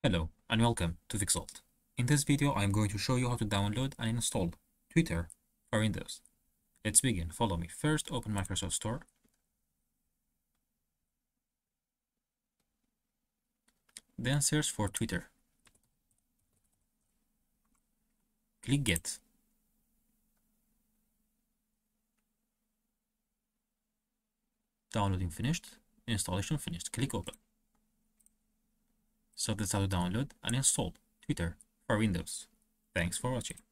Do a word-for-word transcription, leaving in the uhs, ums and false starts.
Hello and welcome to Vixalt. In this video I am going to show you how to download and install Twitter for Windows. Let's begin. Follow me. First open Microsoft Store. Then search for Twitter. Click Get. Downloading finished. Installation finished. Click Open. So that's how to download and install Twitter for Windows. Thanks for watching.